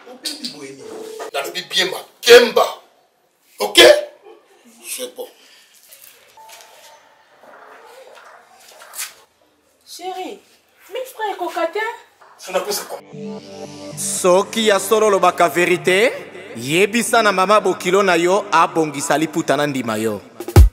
Nalobi bien ma Kemba. Ok? C'est bon. Chérie, mes frères cocatin. Ça n'a pas ça quoi. Soki ya solo lobaka vérité, yebisa na mama bokilo na yo abongisa liputa na ndima yo.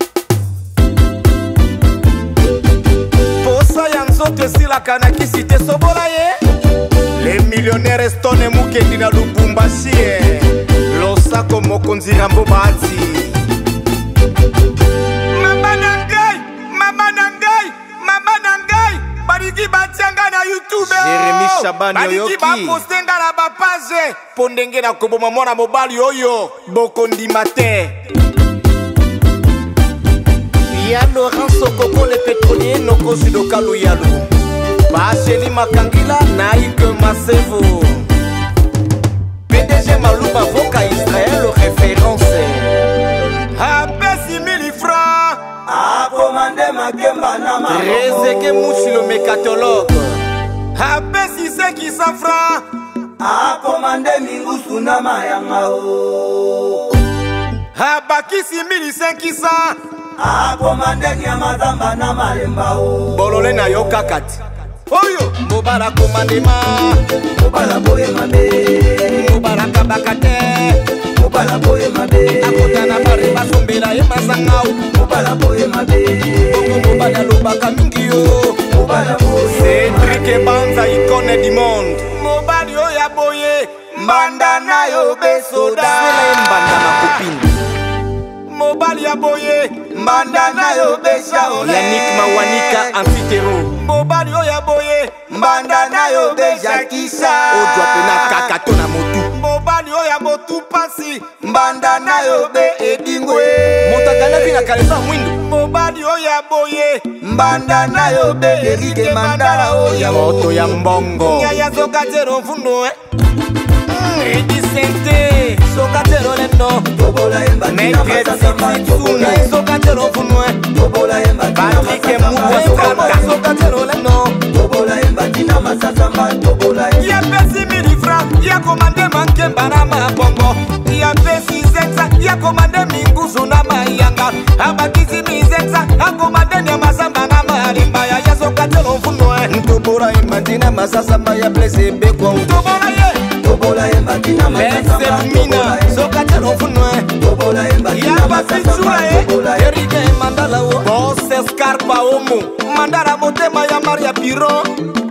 Posa ya nzoto esilaka na kisi te sobola ye. Les millionnaires stone mukendi na Lubumbashi losako mokonzi rambo bati. Mama nangai bariki batianga na YouTube. Jeremy Shabani yoyoki bariki bapostenga na bapage pondenge na koboma mwana mobali oyo bokondi mate. Ya Laurent Sokoko le pétrolier noko judoka loyalo. Bacheli Makangila Naïk Masevo PDG Malouba Voka Israël référence. Ape 6000 francs a commandé ma Kemba na ma Rezeke Mouchi le mécatologue. Ape 600 francs a commandé Mingusu na mayanga o. Abaki 6500 a commandé Nyamazamba na malemba o. Bolole na yo kakati Oyo, Mobala Komandema, Mobala Boye Mabe, Mobala Kabakate, Mobala Boye Mabe, Akotana Mariba Sombela Emasangao, Mobala Boye Mabe, Mobala Lobaka Mingio, Mobala Boye, Cédric Banza icône du monde, Mobali Oya Boye, Mbandana yo besoda, Mbanda ma copine. Mobali ya boye, Mbandana yo besha ole, Yannick Mawanika Amphithéro. Mobali oya boye, Mbandana yo besha kisa, Odwa pena kakato na motu. Mobali oya motu pasi, Mbandana yo be edingwe. Motakana vina kalesa mwindo. Mobali oya boye, Mbandana yo be erike mandala oya moto ya mbongo. Nyaya zokatero mfundo Edi sente, sokatero leno. Tobola emba tina masasamba, tobola emba sokatero mfunwe. Tobola emba tina masasamba, sokatero leno. Tobola emba tina masasamba, tobola emba. Ya pesi 1000 francs, ya komande Makemba na mabongo. Ya pesi 600, ya komande Mingusu na mayanga. Abakisi 600, ya komande Nyamazamba na malimba. Ya sokatero mfunwe. Tobola emba tina masasamba, ya blesse bekwa. Tobola ye. Tobola emba tina masasamba, tobola emba. Sokatero mfunwe. Tobola emba tina masasamba, tobola emba. Erike mandala wo. Boss Scarpa Omo. Mandara motema ya Maria Piro.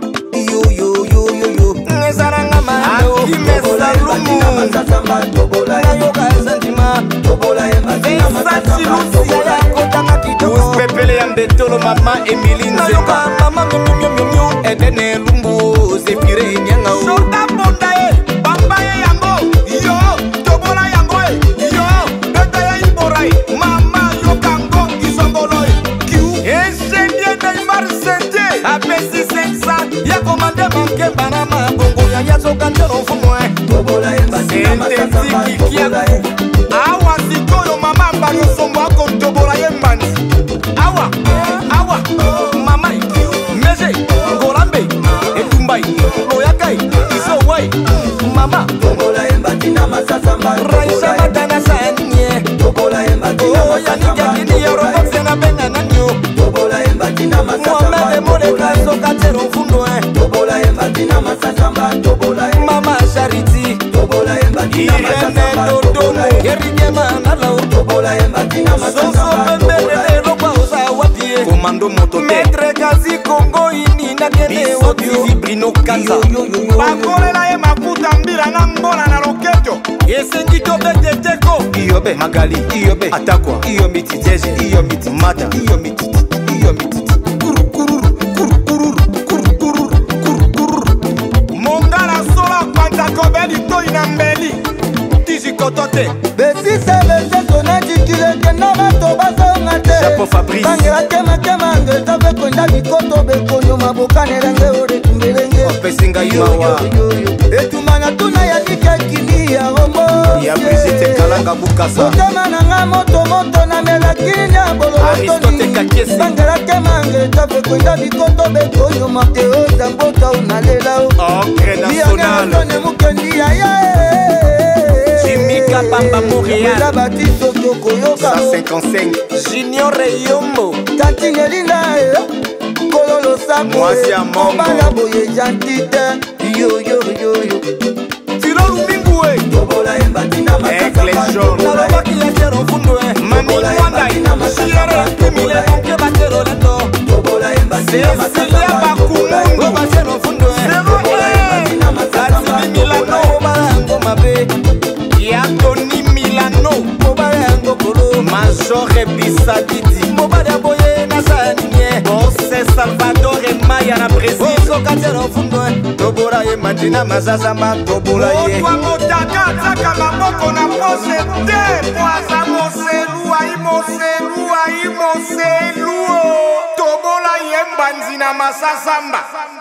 Yo. Nezaranga mano. Kimesa lumu. Masasamba, tobola emba. Yoga zantima. Tobola emba tina masasamba, tobola emba. Kotanga kitoko. Pepele ya mbetolo mama Emily Nzenga. Mama mimyo. Edene lumbu. Zefire nyanga. Shota bonda bamba yango. Yo. Tobola yango. Yo. Beta ya iborai. Mama yo kango. Isongoloi. Kiu. Ingénieur Neymar Sente. Apesi 500. Ya komande Makemba na mabongo. Ya sokatero mfumwe. Tobola emba tina masasamba, tobola emba. Awa sikoyo mama mbano sombo ako tobola yembani. Awa mama meze ngolambe etumbai loyakai isowai mama Tobola emba tina masasamba, raisa matana sanye tobola emba tina masasamba, yani ya robo na benga nanyo tobola emba tina masasamba, mwambe mole kaso katero mfundo tobola emba tina masasamba, tobola emba. mama Charity Tobola emba tina masasamba, dodomo yerige manalo tobola emba tina masasamba, tobola emba. Komando moto Maître Kazi Kongo ini na kene audio Brino Kanza Bakolela ye mafuta mbila na mbona na roketo Yesengi to bete teko Iyobe Magali Iyobe Atakwa Iyo miti jeje Iyo miti mata Iyo miti Mongala sola kwanta kobeli to inambeli Tiji kotote Besi sebete tona jikile kena bato basonga te. Chapeau Fabrice Bangela kema nge tabe konda mikoto bekonyo mabokane renge ore tumbelenge. Opesinga imawa Etumanga tuna ya nikakili ya romo. Ya Brigitte Kalanga Bukasa Utema nanga moto na melakini ya bolo. Aristote Kakesi Bangela kema nge tabe konda mikoto bekonyo mateo zambota unalela. Ocre national Mukendi ya Bamba Montréal. La batiso tokoyoka 155 Junior Yombo Tantingelinga Kololo Sako Mwasi ya Mongo Obala boye jantite Yo yo yo yo Tiro Lumbingwe Tobola embatina Ekle Jaune Nalobaki ya tero fundwe Mami Mwanda Chiere Kumile Monke Batero Leto Tobola embatina Cecilia Bakumungu Batero fundwe Tobola embatina Katini Milano Obarango Mabe Yatoni Milano Obarango Kolo Majore Bisadidi Mobada Boye Nazanie Bose Salvatore Maya na Brésil Katero fundwe Tobola embatina Mazazamba Tobola ye Otwa Motaka Taka Maboko na pose de Poisa Moselu Aimoselu Aimoselu Tobola yembanzina Masasamba